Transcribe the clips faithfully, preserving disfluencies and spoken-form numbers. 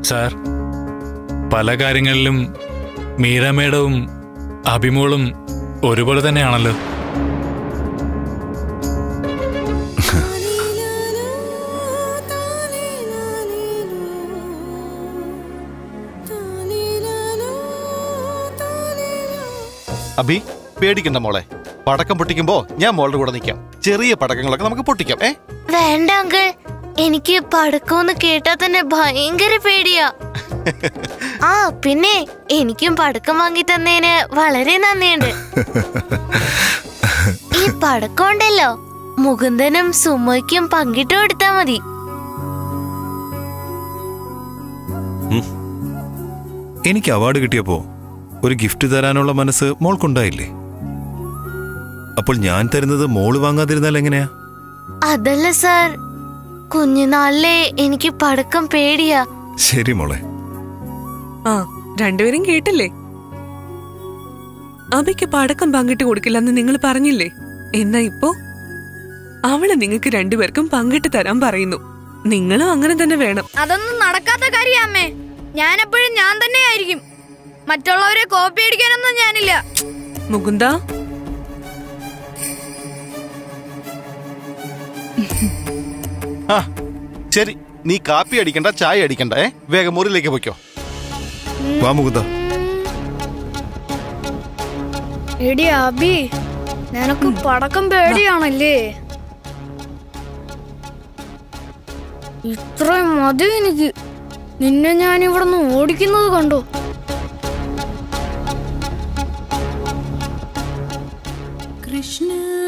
Sir, പല കാര്യങ്ങളിലും മീര മേഡവും അഭിമോളും ഒരുപോലെ തന്നെയാണല്ലോ. അഭി, പേടിക്കണ്ട മോളെ. പടക്കം പൊട്ടിക്കുമ്പോ ഞാൻ മോളുടെ കൂടെ നിൽക്കാം. ചെറിയ പടക്കങ്ങളൊക്കെ നമുക്ക് പൊട്ടിക്കാം. ഏ വേണ്ട അങ്കിൾ, എനിക്ക് പടക്കമെന്ന് കേട്ടാ തന്നെ ഭയങ്കര പേടിയാ. ആ പിന്നെ എനിക്കും പടക്കം വാങ്ങി തന്നതിന് വളരെ നന്ദിയുണ്ട്. ഈ പടക്കം ഉണ്ടല്ലോ, മുകുന്ദനും സുമയ്ക്കും പങ്കിട്ട് കൊടുത്താ മതി. എനിക്ക് അവാർഡ് കിട്ടിയപ്പോ ഒരു ഗിഫ്റ്റ് തരാനുള്ള മനസ്സ് മോൾക്കുണ്ടായില്ലേ? അപ്പോൾ ഞാൻ തരുന്നത് മോള് വാങ്ങാതിരുന്നാൽ എങ്ങനെയാ? അതല്ല സാർ, കുഞ്ഞുനാളിലെ എനിക്ക് പടക്കം പേടിയാ. ശരി മോളെ. ആ, രണ്ടുപേരും കേട്ടില്ലേ? അബിക്ക് പടക്കം പങ്കിട്ട് കൊടുക്കില്ലെന്ന് നിങ്ങൾ പറഞ്ഞില്ലേ? എന്നാ ഇപ്പോ അവള് നിങ്ങൾക്ക് രണ്ടുപേർക്കും പങ്കിട്ട് തരാൻ പറയുന്നു. നിങ്ങളും അങ്ങനെ തന്നെ വേണം. അതൊന്നും നടക്കാത്ത കാര്യാ അമ്മേ. ഞാനെപ്പോഴും ഞാൻ തന്നെ ആയിരിക്കും. മറ്റുള്ളവരെ കോപ്പി അടിക്കാനൊന്നും ഞാനില്ല. മുകുന്ദ, ആ ശരി, നീ കാപ്പി അടിക്കണ്ട, ചായ അടിക്കണ്ട. ഏ വേഗം മുറിയിലേക്ക് പോയിക്കോ. വാ മുകുന്ദ. എടി അബി, നിനക്ക് പടക്കം പേടിയാണല്ലേ? ഇത്രയും മതി എനിക്ക്. നിന്നെ ഞാൻ ഇവിടുന്ന് ഓടിക്കുന്നത് കണ്ടോ? കൃഷ്ണ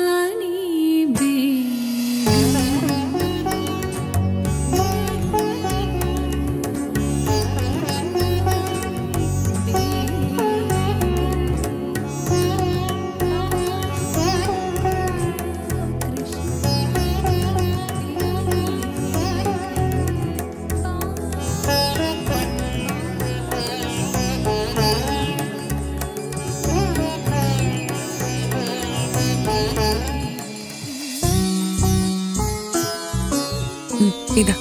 ഇതാ.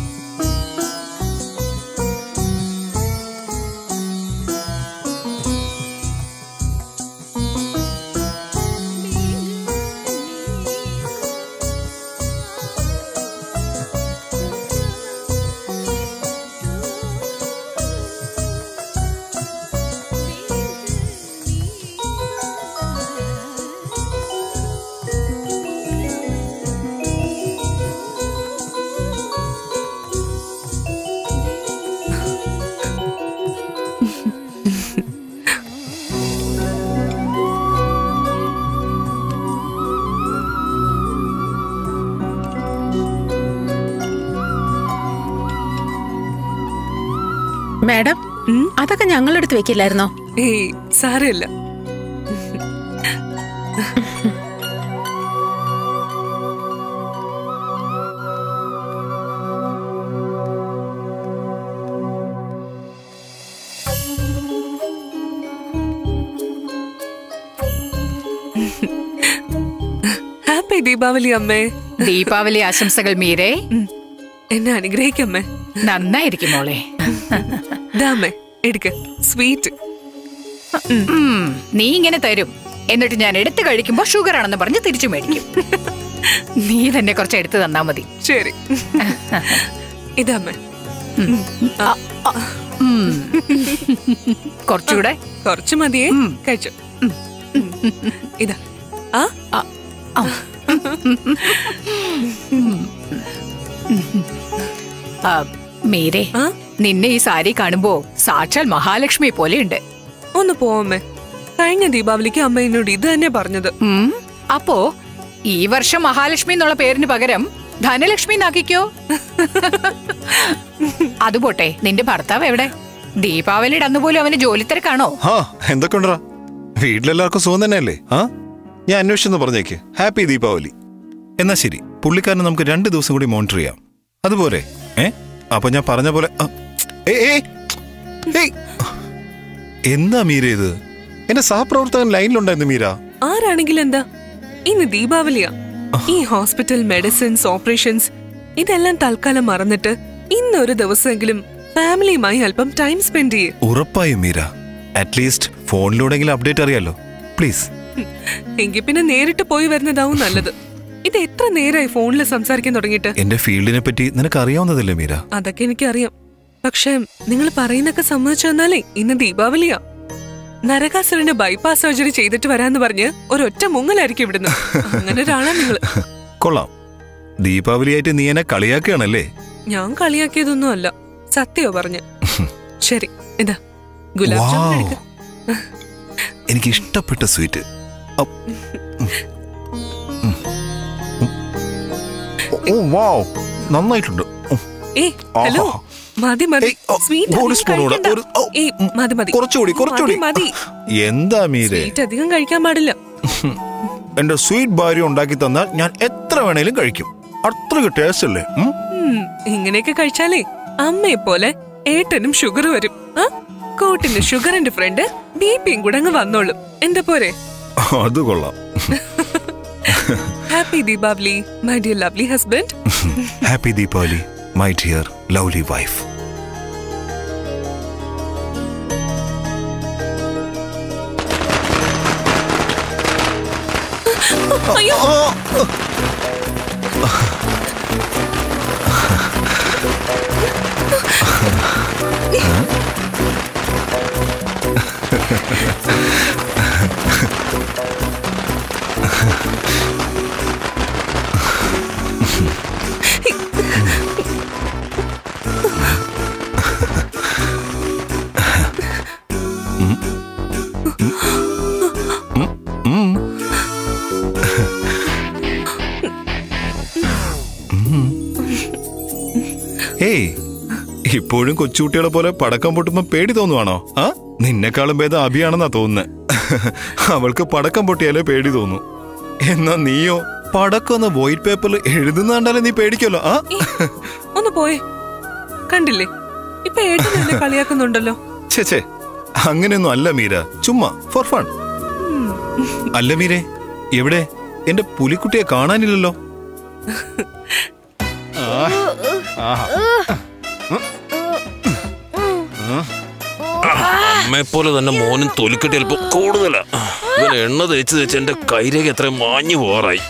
മാഡം, അതൊക്കെ ഞങ്ങളെടുത്ത് വെക്കില്ലായിരുന്നോ? ഏയ് സാരമില്ല. ഹാപ്പി ദീപാവലി അമ്മേ. ദീപാവലി ആശംസകൾ മീരേ. എന്നെ അനുഗ്രഹിക്കമ്മേ. നന്നായിരിക്കും മോളെ. ദാമേ എടുക്ക സ്വീറ്റ്. നീ ഇങ്ങനെ തരും, എന്നിട്ട് ഞാൻ എടുത്തു കഴിക്കുമ്പോ ഷുഗർ ആണെന്ന് പറഞ്ഞ് തിരിച്ചു മേടിക്കും. നീ തന്നെ കുറച്ച് എടുത്തു തന്നാ മതി. ശരി. ഇതാമേ. കുറച്ചുകൂടെ. കുറച്ചു മതിയേ. കഴിച്ചു. ഇതാ. ആ മീരേ, നിന്നെ ഈ സാരി കാണുമ്പോ സാക്ഷാൽ മഹാലക്ഷ്മി പോലെയുണ്ട്. ഒന്ന് പോവമ്മേ. കഴിഞ്ഞ ദീപാവലിക്ക് അമ്മ എന്നോട് ഇത് തന്നെ പറഞ്ഞത്. അപ്പോ ഈ വർഷം മഹാലക്ഷ്മി എന്നുള്ള പേരിന് പകരം ധനലക്ഷ്മി നാക്കിക്കോ. അതുപോട്ടെ, നിന്റെ ഭർത്താവ് എവിടെ? ദീപാവലിയുടെ അന്ന് പോലും അവന് ജോലി തിരക്കാണോ? എന്തൊക്കെ ഉണ്ടോ? വീട്ടിലെല്ലാവർക്കും സുഖം തന്നെയല്ലേ? ആ ഞാൻ അന്വേഷിച്ചെന്ന് പറഞ്ഞേക്ക്. ഹാപ്പി ദീപാവലി. എന്നാ ശരി, പുള്ളിക്കാരനെ നമുക്ക് രണ്ട് ദിവസം കൂടി മോണിറ്റർ ചെയ്യാം. അതുപോലെ ഏ അപ്പൊ ഞാൻ പറഞ്ഞ പോലെ. എന്താ മീര ഇത്? എന്റെ സഹപ്രവർത്തകൻ ലൈനിലുണ്ടായിരുന്നു മീര. ആരാണെങ്കിലും എന്താ, ഇന്ന് ദീപാവലിയാ. ഈ ഹോസ്പിറ്റൽ മെഡിസിൻസ് ഓപ്പറേഷൻസ് ഇതെല്ലാം തൽക്കാലം മറന്നിട്ട് ഇന്നൊരു ദിവസമെങ്കിലും ഫാമിലിയുമായി അല്പം ടൈം സ്പെൻഡ് ചെയ്യേ. ഉറപ്പായും മീര. അറ്റ്ലീസ്റ്റ് ഫോണിലൂടെങ്കിലും അപ്ഡേറ്റ് അറിയാലോ. പ്ലീസ്. എങ്കിൽ പിന്നെ നേരിട്ട് പോയി വരുന്നതാവും നല്ലത്. ഇത് എത്ര നേരമായി ഫോണിൽ സംസാരിക്കാൻ തുടങ്ങിയിട്ട്? എന്റെ ഫീൽഡിനെ പറ്റി നിനക്ക് അറിയാവുന്നതല്ലേ മീര? അതൊക്കെ എനിക്കറിയാം. പക്ഷെ നിങ്ങൾ പറയുന്നൊക്കെ സമ്മതിച്ചു തന്നാലേ ഇന്ന് ദീപാവലിയാ. നരകാസുരന് ബൈപ്പാസ് സർജറി ചെയ്തിട്ട് വരാന്ന് പറഞ്ഞ് ഒരൊറ്റ മുങ്ങലായിരിക്കും ഇവിടുന്ന്. അങ്ങനെ ഒരാളാ നിങ്ങള്. കൊള്ളാം. ദീപാവലിയായിട്ട് നീ എന്നെ കളിയാക്കുകയാണല്ലേ? ഞാൻ കളിയാക്കിയതൊന്നും അല്ല, സത്യോ പറഞ്ഞ്. ശരി, ഇതാ ഗുലാബ് ജാമുൻ എടുക്ക. എനിക്ക് ഇഷ്ടപ്പെട്ട സ്വീറ്റ്. നന്നായിട്ടുണ്ട്. ഹലോ, മതി മതി. കുറച്ചുകൂടി കുറച്ചുകൂടി. എന്താ മീരെ? സ്വീറ്റ് അധികം കഴിക്കാൻ പാടില്ല. എന്റെ സ്വീറ്റ് ഭാര്യ ഉണ്ടാക്കി തന്നാൽ ഞാൻ എത്ര വേണേലും കഴിക്കും. അത്രയ്ക്ക് ടേസ്റ്റ് അല്ലേ? ഇങ്ങനെയൊക്കെ കഴിച്ചാലേ അമ്മയെ പോലെ ഏട്ടനും ഷുഗർ വരും. കോട്ടിന് ഷുഗറിന്റെ ഫ്രണ്ട് ബി പിയും കൂടെ അങ്ങ് വന്നോളും. എന്താ പോരെ? അത് കൊള്ളാം. Happy Deepavali my dear lovely husband. Happy Deepavali my dear lovely wife. അയ്യോ, ഏയ്, ഇപ്പോഴും കൊച്ചുകുട്ടികളെ പോലെ പടക്കം പൊട്ടുമ്പോ പേടി തോന്നുവാണോ? ആ, നിന്നെക്കാളും ഭേദം അഭിയാണെന്നാ തോന്നുന്നത്. അവൾക്ക് പടക്കം പൊട്ടിയാലേ പേടി തോന്നു. എന്നാ നീയോ പടക്കം ഒന്ന് വൈറ്റ് പേപ്പറിൽ എഴുതുന്ന കണ്ടാലേ നീ പേടിക്കല്ലോ. ആ, ഒന്ന് പോയേ. കണ്ടില്ലേ, ഇപ്പൊ ഏട്ടൻ എന്നെ കളിയാക്കുന്നുണ്ടല്ലോ. ചേച്ചേ, അങ്ങനെയൊന്നും അല്ല മീര, ചുമ്മാ ഫോർ ഫൺ. അല്ല മീരെ, എവിടെ എന്റെ പുലിക്കുട്ടിയെ കാണാനില്ലല്ലോ? അമ്മയെ പോലെ തന്നെ മോനും തൊലിക്കെട്ടി അല്പം കൂടുതലാ. ഇവൻ എണ്ണ തേച്ച് തേച്ച് എന്റെ കൈരേഖ എത്ര മാഞ്ഞു പോറായി.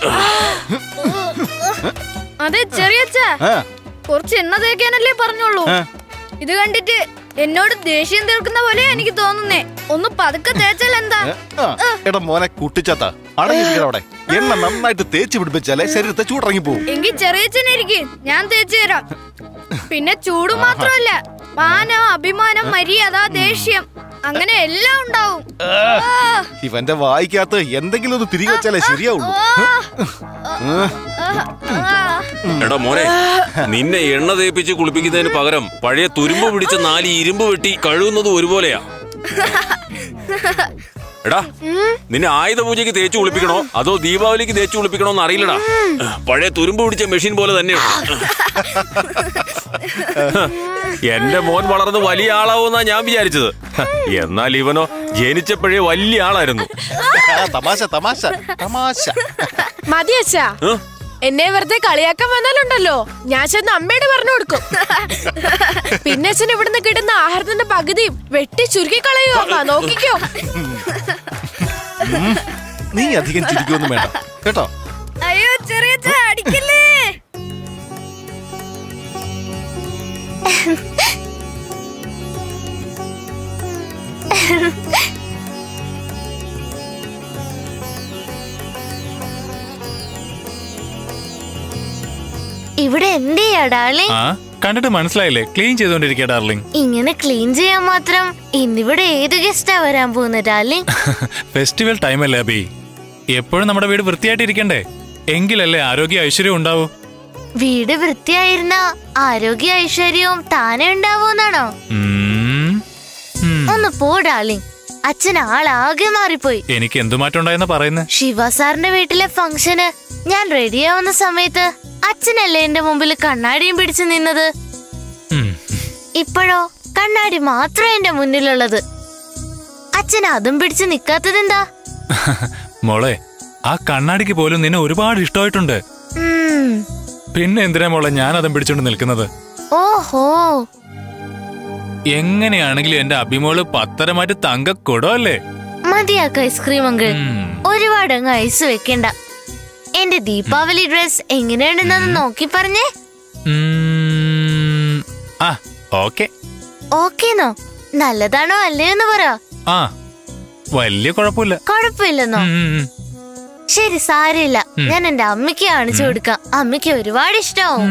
അതെ ചെറിയച്ഛാ, കുറച്ച് എണ്ണ തേക്കാനല്ലേ പറഞ്ഞോളൂ. ഇത് കണ്ടിട്ട് എന്നോട് ദേഷ്യം തീർക്കുന്ന പോലെ എനിക്ക് തോന്നുന്നേ. ഒന്ന് പതുക്കെ തേച്ചാൽ എന്താ? എടാ മോനെ കുട്ടിച്ചാത്ത, അടങ്ങിയിരിക്കവിടെ. എണ്ണ നന്നായിട്ട് തേച്ച് പിടിപ്പിച്ചാലേ ശരീരത്തെ ചൂടിറങ്ങി പോകും. എങ്കിൽ ചെറിയച്ഛനായിരിക്കും, ഞാൻ തേച്ചു തരാം. പിന്നെ ചൂട് മാത്രമല്ല, മാനം, അഭിമാനം, മര്യാദ, ദേഷ്യം, അങ്ങനെ എല്ലാം ഉണ്ടാവും. ഇവന്റെ വായിക്കകത്ത് എന്തെങ്കിലും ഒന്ന് തിരികെ വെച്ചാലേ ശരിയാവുള്ളൂ. എടാ മോനെ, നിന്നെ എണ്ണ തേപ്പിച്ച് കുളിപ്പിക്കുന്നതിന് പകരം പഴയ തുരുമ്പ് പിടിച്ച നാല് ഇരുമ്പ് വെട്ടി കഴുകുന്നത് ഒരുപോലെയാ. എടാ, നിന്നെ ആയുധ പൂജയ്ക്ക് തേച്ചു കുളിപ്പിക്കണോ അതോ ദീപാവലിക്ക് തേച്ചു കുളിപ്പിക്കണോന്ന് അറിയില്ലടാ. പഴയ തുരുമ്പ് പിടിച്ച മെഷീൻ പോലെ തന്നെയാണ്. എന്റെ മോൻ വളർന്ന് വലിയ ആളാവുന്നാ ഞാൻ വിചാരിച്ചത്. എന്നാൽ ഇവനോ ജനിച്ചപ്പോഴേ വലിയ ആളായിരുന്നു. തമാശ തമാശ തമാശ. മതിയച്ചാ, എന്നെ വെറുതെ കളിയാക്കാൻ വന്നാലുണ്ടല്ലോ, ഞാൻ ചെന്ന് അമ്മയോട് പറഞ്ഞു കൊടുക്കും. പിന്നെ അച്ഛൻ ഇവിടുന്ന് കിട്ടുന്ന ആഹാരത്തിന്റെ പകുതിയും വെട്ടി ചുരുക്കി കളയുക. നോക്കിക്കോ. നീ അധികം ചിരിക്കൊന്നും വേണ്ട കേട്ടോ. അയ്യോ ചെറിയച്ഛാ, അടിക്കല്ലേ. ഇവിടെ എന്ത് ചെയ്യാ ഡാർലിംഗ്? ആ, കണ്ടിട്ട് മനസ്സിലായില്ലേ? ക്ലീൻ ചെയ്തോണ്ടിരിക്കുക ഡാർലിംഗ്. ഇങ്ങനെ ക്ലീൻ ചെയ്യാൻ മാത്രം ഇന്നിവിടെ ഏത് ഗസ്റ്റാ വരാൻ പോകുന്നത് ഡാർലിംഗ്? ഫെസ്റ്റിവൽ ടൈം അല്ലേ അബി? എപ്പോഴും നമ്മുടെ വീട് വൃത്തിയായിട്ടിരിക്കണ്ടേ? എങ്കിലല്ലേ ആരോഗ്യ ഐശ്വര്യം ഉണ്ടാവൂ. വീട് വൃത്തിയായിരുന്ന ആരോഗ്യ ഐശ്വര്യവും താനെ ഉണ്ടാവൂന്നാണോ? ഒന്ന് പോ ഡാർലിംഗ്, അച്ഛൻ ആളാകെ മാറിപ്പോയി. എനിക്ക് എന്തു മാറ്റം ഉണ്ടായെന്ന് പറയുന്നത്? ശിവ സാറിന്റെ വീട്ടിലെ ഫംഗ്ഷന് ഞാൻ റെഡിയാവുന്ന സമയത്ത് അച്ഛനല്ലേ എന്റെ മുമ്പിൽ കണ്ണാടിയും പിടിച്ചു നിന്നത്. ഇപ്പോഴോ കണ്ണാടി മാത്രം എന്റെ മുന്നിലുള്ളത്. അച്ഛൻ അതും പിടിച്ച് നിക്കാത്തതെന്താ? മോളെ, ആ കണ്ണാടിക്ക് പോലും നിന്നെ ഒരുപാട് ഇഷ്ടമായിട്ടുണ്ട്. പിന്നെ എന്തിനാ മോളെ ഞാൻ അതും പിടിച്ചോണ്ട് നിൽക്കുന്നത്? ഓഹോ, എങ്ങനെയാണെങ്കിലും എന്റെ അഭിമോള് പത്തരമാറ്റ് തങ്കക്കൊടോ അല്ലേ? മതിയാക്ക ഐസ്ക്രീം അങ്കിൾ. ഒരുപാട് അങ്ങ് ഐസ് വെക്കണ്ട. എന്റെ ദീപാവലി ഡ്രസ് എങ്ങനെയുണ്ടെന്നത് നോക്കി പറഞ്ഞേ. ഓക്കെ ഓക്കേന്നോ? നല്ലതാണോ അല്ലേന്ന് പറ. ആ വലിയ കുഴപ്പമില്ല. കുഴപ്പമില്ലെന്നോ? ശരി, സാരമില്ല. ഞാൻ എന്റെ അമ്മയ്ക്ക് കാണിച്ചു കൊടുക്കാം. അമ്മയ്ക്ക് ഒരുപാട് ഇഷ്ടാവും.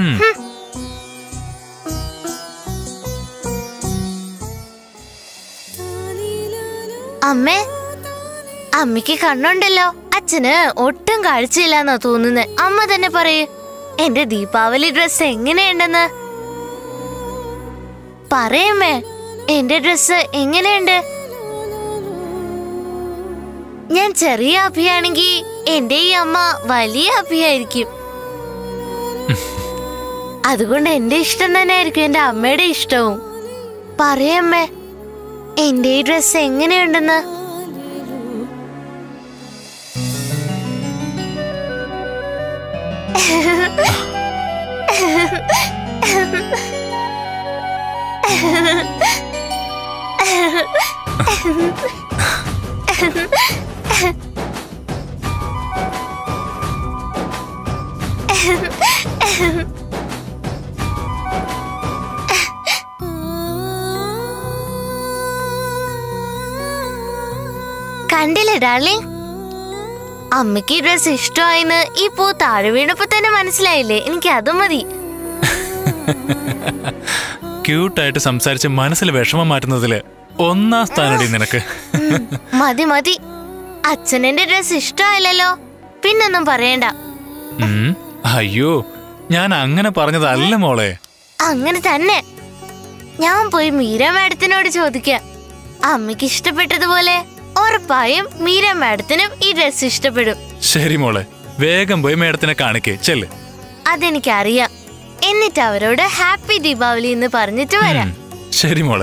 അമ്മേ, അമ്മയ്ക്ക് കണ്ണുണ്ടല്ലോ. അച്ഛന് ഒട്ടും കാഴ്ചയില്ലാന്നാ തോന്നുന്നത്. അമ്മ തന്നെ പറയൂ, എന്റെ ദീപാവലി ഡ്രസ് എങ്ങനെയുണ്ടെന്ന് പറയമ്മേ. എന്റെ ഡ്രസ് എങ്ങനെയുണ്ട്? ഞാൻ ചെറിയ അഭിയാണെങ്കിൽ എന്റെ ഈ അമ്മ വലിയ അഭിയായിരിക്കും. അതുകൊണ്ട് എന്റെ ഇഷ്ടം തന്നെ ആയിരിക്കും എന്റെ അമ്മയുടെ ഇഷ്ടവും. പറയമ്മേ, എന്റെ ഈ ഡ്രസ് എങ്ങനെയുണ്ടെന്ന്. കണ്ടില്ലേ ഡാർലിംഗ്, അമ്മയ്ക്ക് ഈ ഡ്രസ് ഇഷ്ടമായിന്ന് ഈ പൂ താഴെ വീണപ്പോ തന്നെ മനസ്സിലായില്ലേ? എനിക്ക് അത് മതി. ക്യൂട്ടായിട്ട് സംസാരിച്ച് മനസ്സിൽ വിഷമം മാറ്റുന്നതില് ഒന്നാം സ്ഥാനടി നിനക്ക്. മതി മതി. അച്ഛൻ എന്റെ ഡ്രസ് ഇഷ്ടമായില്ലല്ലോ, പിന്നൊന്നും പറയണ്ട. അയ്യോ, ഞാൻ അങ്ങനെ പറഞ്ഞതല്ല മോളെ. അങ്ങനെ തന്നെ. ഞാൻ പോയി മീര മാഡത്തിനോട് ചോദിക്കാം. അമ്മയ്ക്ക് ഇഷ്ടപ്പെട്ടതുപോലെ ഉറപ്പായും മീര മാഡത്തിനും ഈ ഡ്രസ് ഇഷ്ടപ്പെടും. ശരി മോളെ, വേഗം പോയി മാഡത്തിനെ കാണിക്കേ. ചെല്ല്. അതെനിക്കറിയാം. എന്നിട്ട് അവരോട് ഹാപ്പി ദീപാവലി എന്ന് പറഞ്ഞിട്ട് വരാം. ശരി മോളെ.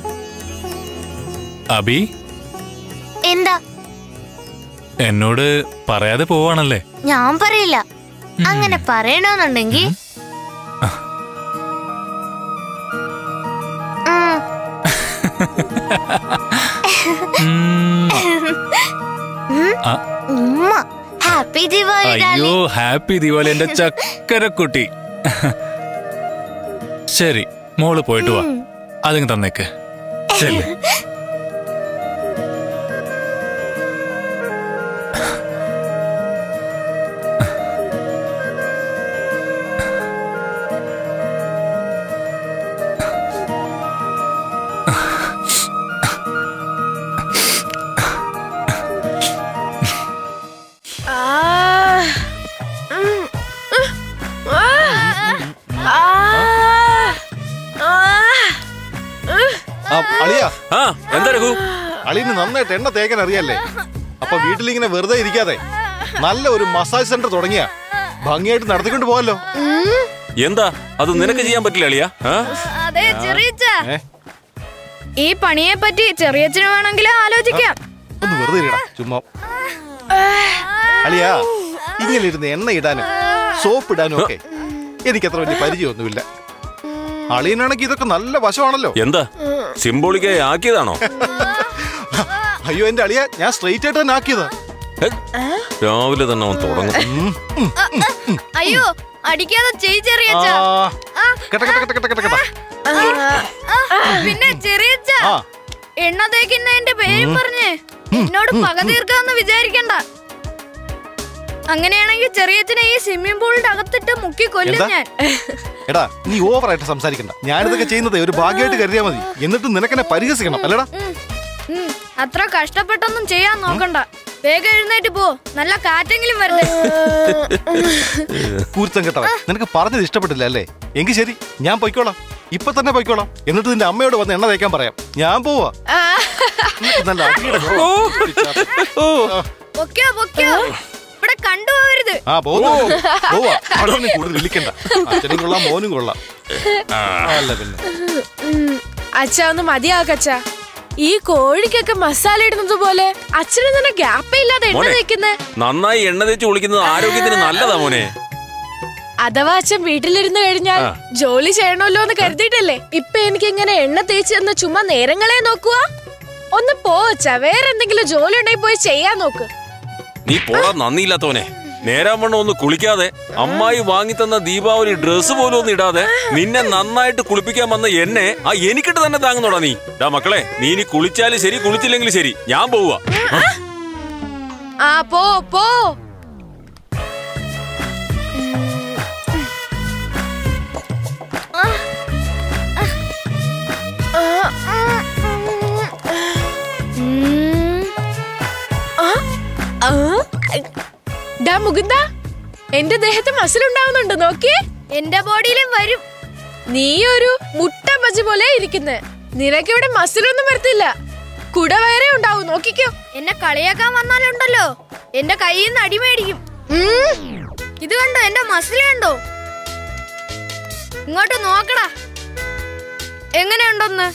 അബി, എന്താ? എന്നോട് പറയാതെ പോവാണല്ലേ? ഞാൻ പറയില്ല. അങ്ങനെ പറയണമെന്നുണ്ടെങ്കിൽ ഹാപ്പി ദീപാവലി. അയ്യോ, ഹാപ്പി ദീപാവലി എന്റെ ചക്കരക്കുട്ടി. ശരി, മോള് പോയിട്ട് വാ. അതിങ്ങ് തന്നേക്ക്. ശരി. അളിന് നന്നായിട്ട് എണ്ണ തേക്കാൻ അറിയാല്ലേ? അപ്പൊ വീട്ടിലിങ്ങനെ വെറുതെ ഇരിക്കാതെ നല്ല ഒരു മസാജ് സെന്റർ തുടങ്ങിയ ഭംഗിയായിട്ട് നടത്തിക്കൊണ്ട് പോവല്ലോ. എന്താ അത് നിനക്ക് ചെയ്യാൻ പറ്റില്ല അളിയാ? അതെ ചെറിയച്ഛ, ഈ പണിയെ പറ്റി ചെറിയച്ഛന് വേണമെങ്കിൽ ആലോചിക്കാം. ഒന്ന് വെറുതെ ഇരിടാ ചുമ്മാ. അളിയാ, ഇങ്ങനെ ഇരുന്ന് എണ്ണ ഇടാനും സോപ്പ് ഇടാനും ഒക്കെ എനിക്ക് അത്ര വലിയ പരിചയമൊന്നുമില്ല. അളിയനാണെങ്കിൽ ഇതൊക്കെ നല്ല വശമാണല്ലോ. എന്താ സിംബോളിക്കായി ആക്കിയതാണോ? അയ്യോ എന്റെ അളിയ, ഞാൻ സ്ട്രെയിറ്റ് ആയിട്ട് തന്നെ ആക്കിയതാ. രാവിലെ തന്നെ അവൻ തുടങ്ങും. അയ്യോ അടിക്കാതെ ചെറിയച്ഛ. പിന്നെ ചെറിയച്ഛ, എണ്ണ തേക്കുന്നതിന്റെ പേരും പറഞ്ഞ് എന്നോട് പക തീർക്കാന്ന് വിചാരിക്കണ്ട. അങ്ങനെയാണെങ്കിൽ ചെറിയച്ഛനെ ഈ സ്വിമ്മിംഗ് പൂളിന്റെ അകത്തിട്ട് മുക്കി കൊല്ലും ഞാൻ. എടാ, നീ ഓവറായിട്ട് സംസാരിക്കണ്ട. ഞാനിതൊക്കെ ചെയ്യുന്നത് ഒരു ഭാഗ്യമായിട്ട് കരുതിയാ മതി. എന്നിട്ട് നിനക്കെന്നെ പരിഹസിക്കണം അല്ലടാ? അത്ര കഷ്ടപ്പെട്ടൊന്നും ചെയ്യാൻ നോക്കണ്ട. വേഗം എഴുന്നേറ്റ് പോ, നല്ല കാറ്റെങ്കിലും വരട്ടെ. കൂർത്തം കേട്ടോ, നിനക്ക് പറഞ്ഞത് ഇഷ്ടപ്പെട്ടില്ല അല്ലേ? എങ്കിൽ ശരി, ഞാൻ പൊയ്ക്കോളാം. ഇപ്പൊ തന്നെ പൊയ്ക്കോളാം. എന്നിട്ട് നിന്റെ അമ്മയോട് വന്ന് എണ്ണ തേക്കാൻ പറയാം. ഞാൻ പോവാ. നല്ല പൊക്കോ പൊക്കോ, ഇവിടെ കണ്ടുപോകരുത്. ആ പോവാ പോവാ. അവിടെ കൂടുതൽ വിളിക്കണ്ട. അച്ഛനും കൊള്ളാം, മോനും കൊള്ളാം. അല്ല പിന്നെ അച്ഛ ഒന്ന് മതിയാക്കച്ച. ഈ കോഴിക്കൊക്കെ മസാല ഇടുന്നത് പോലെ അച്ഛന് തന്നെ ഗ്യാപ്പേ ഇല്ലാതെ എണ്ണ തേക്കുന്നേ. നന്നായി എണ്ണ തേച്ച് കുളിക്കുന്നത് ആരോഗ്യത്തിന് നല്ലതാ മോനെ. അഥവാ അച്ഛൻ വീട്ടിലിരുന്ന് കഴിഞ്ഞാൽ ജോലി ചെയ്യണമല്ലോ എന്ന് കരുതിയിട്ടല്ലേ ഇപ്പൊ എനിക്ക് ഇങ്ങനെ എണ്ണ തേച്ച് എന്ന് ചുമ്മാ നേരങ്ങളെ നോക്കുക. ഒന്ന് പോച്ചാ, വേറെ എന്തെങ്കിലും ജോലി ഉണ്ടെങ്കിൽ പോയി ചെയ്യാൻ നോക്ക്. നീ പോടാ നന്ദിയില്ലാത്തവനെ. നേരാവണ്ണം ഒന്ന് കുളിക്കാതെ അമ്മായി വാങ്ങി തന്ന ദീപാവലി ഡ്രസ് പോലും ഒന്നും ഇടാതെ നിന്നെ നന്നായിട്ട് കുളിപ്പിക്കാൻ വന്ന എന്നെ ആ എനിക്കിട്ട് തന്നെ താങ്ങുന്നോടാ നീ. ഡാ മക്കളെ, നീ ഇനി കുളിച്ചാലും ശരി കുളിച്ചില്ലെങ്കിലും ശരി, ഞാൻ പോവുക. ആ പോ പോ. ഡാ മുകുന്ദ, എന്റെ ദേഹത്ത് മസിലുണ്ടാവുന്നുണ്ട് നോക്കിയേ. എന്റെ ബോഡിയിലും വരും. നീ ഒരു മുട്ട ബജി പോലെ ഇരിക്കുന്നെ. നിനക്കിവിടെ മസിലൊന്നും വരത്തില്ല, കുടവയറേ ഉണ്ടാവും. നോക്കിക്കോ. എന്നെ കളിയാക്കാൻ വന്നാലുണ്ടല്ലോ എന്റെ കയ്യിൽ നിന്ന് അടിമേടിക്കും. ഇത് കണ്ടോ, എന്റെ മസിൽ കണ്ടോ? ഇങ്ങോട്ട് നോക്കടാ, എങ്ങനെയുണ്ടോന്ന്.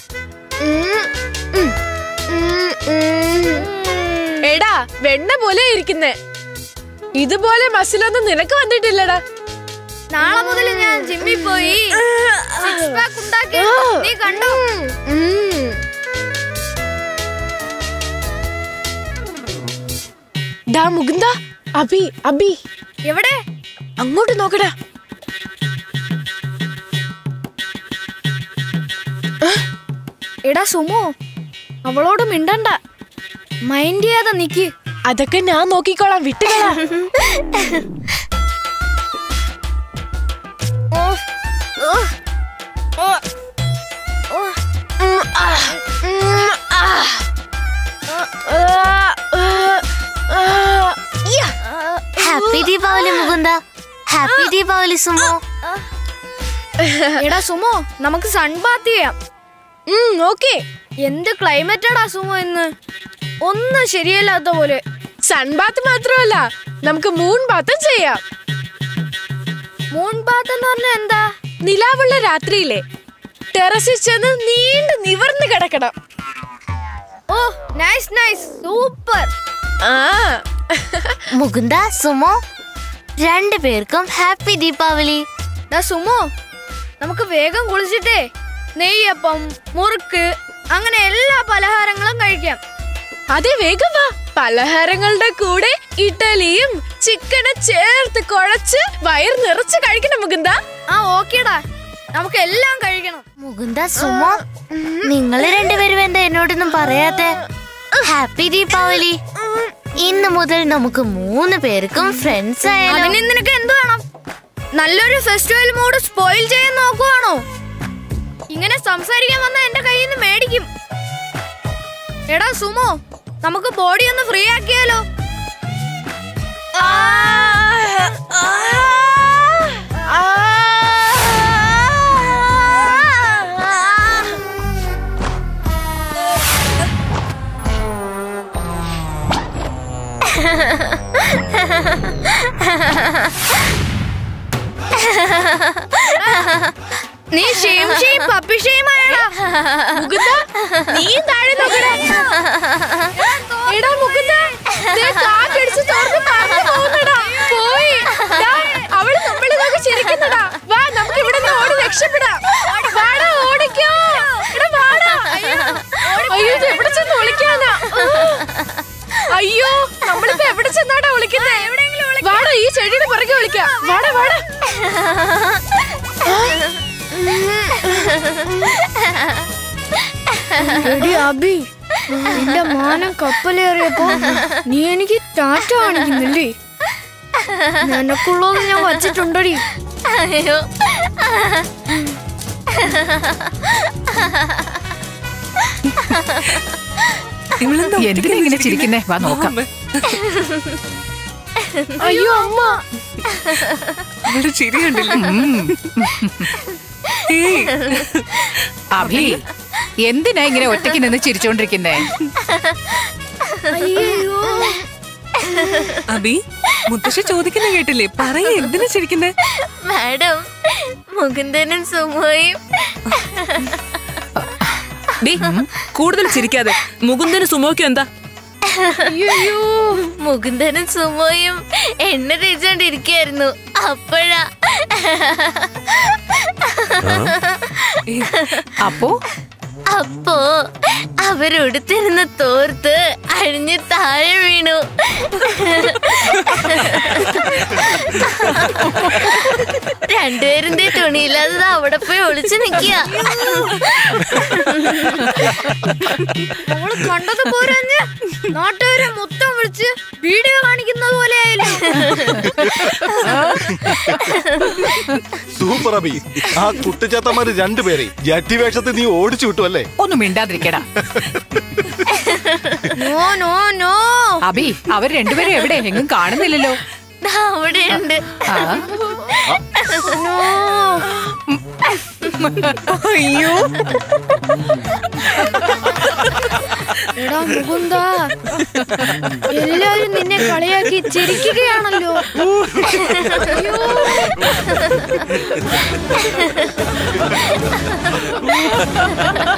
എടാ, വെണ്ണ പോലെ ഇരിക്കുന്നെ. ഇതുപോലെ മസിലൊന്നും നിനക്ക് വന്നിട്ടില്ലടാ. നാളെ മുതൽ ഞാൻ ജിമ്മിൽ പോയി സിക്സ് പാക്ക് ഉണ്ടാക്കി. നീ കണ്ടോ? ഡാ മുകുന്ദ, അബി അബി എവിടെ? അങ്ങോട്ട് നോക്കടാ. എടാ സുമോ, അവളോട് മിണ്ടണ്ട, മൈൻഡ് ചെയ്യാതെ നിക്ക്. അതൊക്കെ ഞാൻ നോക്കിക്കോളാം, വിട്ടുകളാ. Happy Deepavali Mukunda. Happy Deepavali Sumo. എടാ സുമോ, നമുക്ക് സൺബാത്ത് ചെയ്യാം. ഓക്കേ. എന്ത് ക്ലൈമറ്റാടാ സുമോ ഇന്ന്, ഒന്നും ശരിയല്ലാത്ത പോലെ. സൺബാത്ത് മാത്രമല്ല, നമുക്ക് മൂൺ ബാത്തും ചെയ്യാം. മൂൺ ബാത്ത് എന്ന് പറഞ്ഞാൽ എന്താ? നിലാവുള്ള രാത്രിയിലെ ടെറസിൽ ചെന്ന് നീണ്ടു നിവർന്ന് കിടക്കണം. ഓ നൈസ് നൈസ്, സൂപ്പർ. ആ മുകുന്ദ, സുമോ, രണ്ടുപേർക്കും ഹാപ്പി ദീപാവലി. ഡാ സുമോ, നമുക്ക് വേഗം കുളിച്ചിട്ടേ നെയ്യപ്പം, മുറുക്ക്, അങ്ങനെ എല്ലാ പലഹാരങ്ങളും കഴിക്കാം. അതെ, വേഗം വാ. പലഹാരങ്ങളുടെ കൂടെ ഇഡലിയും ചിക്കനും ചേർത്ത് കുഴച്ച് വയർ നിറച്ച് കഴിക്കണം മുകുന്ദ. ആ ഓക്കേടാ, നമുക്ക് എല്ലാം കഴിക്കണം. മുകുന്ദ, സുമോ, നിങ്ങൾ രണ്ടുപേരും എന്താ എന്നോടൊന്നും പറയാത്തെ? ഹാപ്പി ദീപാവലി. ഇന്ന് മുതൽ നമുക്ക് മൂന്ന് പേർക്കും ഫ്രണ്ട്സ് ആയാലോ? അതിന് നിനക്ക് എന്ത് വേണം? നല്ലൊരു ഫെസ്റ്റിവൽ മൂഡ് സ്പോയിൽ ചെയ്യാൻ നോക്കുവാണോ? ഇങ്ങനെ സംസാരിക്കാൻ വന്ന എന്റെ കയ്യിൽ നിന്ന് മേടിക്കും. എടാ സുമോ, നമുക്ക് ബോഡി ഒന്ന് ഫ്രീ ആക്കിയാലോ? നീ ഷെയിം ഷെയിം പപ്പി ഷെയിം ആയടാ. മുകുന്ദ, നീ താഴെ നോക്കടാ. എടാ മുകുന്ദ, ദേ കാക്കടിച്ച് തോർന്ന് പറന്നു പോകുന്നടാ. പോയി. ദാ അവള് നമ്മളെ നോക്കി ചിരിക്കുന്നടാ. വാ, നമുക്ക് ഇവിടെ നിന്ന് ഓടി രക്ഷപ്പെടാം. വാടാ, ഓടിക്കോ. എടാ വാടാ. അയ്യോ, ഇത് എവിടെ ചെന്ന് ഒളിക്കാനാ? അയ്യോ, നമ്മളിപ്പോ എവിടെ ചെന്നാടാ ഒളിക്കുന്നേ? വാടാ, ഈ ചെടിയുടെ പുറകെ ഒളിക്കാം. വാടാ വാടാ. എടി അബി, നിന്റെ മാനം കപ്പലേറിയപ്പോ നീ എനിക്ക് ടാറ്റ കാണിക്കുന്നില്ലേ? നിനക്കുള്ളത് ഞാൻ വച്ചിട്ടുണ്ടടി. അയ്യോ, എന്തിനാ ഇങ്ങനെ ചിരിക്കുന്നേ? വാ നോക്കാം. അയ്യോ അമ്മ, അവളുടെ ചിരി കണ്ടില്ല. അഭി, എന്തിനാ ഇങ്ങനെ ഒറ്റയ്ക്ക് നിന്ന് ചിരിച്ചോണ്ടിരിക്കുന്നേ? അബി, മുത്തശ്ശി ചോദിക്കുന്ന കേട്ടില്ലേ? പറയേ, എന്തിനാ ചിരിക്കുന്നേ? മാഡം, മുകുന്ദനും സുമോയും. കൂടുതൽ ചിരിക്കാതെ. മുകുന്ദനും സുമോയ്ക്കും എന്താ? മുകുന്ദനും സുമോയും എണ്ണ തേച്ചോണ്ടിരിക്കായിരുന്നു. അപ്പോഴാ അപ്പോ അപ്പോ അവരുടുത്തിരുന്ന തോർത്ത് അഴിഞ്ഞ് താഴെ വീണു. രണ്ടുപേരിന്റെ തുണിയില്ലാതെ അവിടെ പോയി ഒളിച്ചു നിക്കുക. അവള് കണ്ടത് പോരഞ്ഞ് നാട്ടുകാരെ മൊത്തം വിളിച്ച് വീഡിയോ കാണിക്കുന്നത് പോലെ ആയല്ലോ. സൂപ്പർ അബി. ആ കുട്ടിച്ചാത്തമാര് രണ്ടുപേരെ ജട്ടി വേഷത്തിൽ നീ ഓടിച്ചു വിട്ടു അല്ലേ? ഒന്നും മിണ്ടാതിരിക്കടാ. നോ നോ നോ അബി, അവർ രണ്ടുപേരും എവിടെ? എങ്ങും കാണുന്നില്ലല്ലോ. അവിടെയുണ്ട്. അയ്യോ, എടാ മുകുന്ദ, എല്ലാരും നിന്നെ കളിയാക്കി ചിരിക്കുകയാണല്ലോ. അയ്യോ.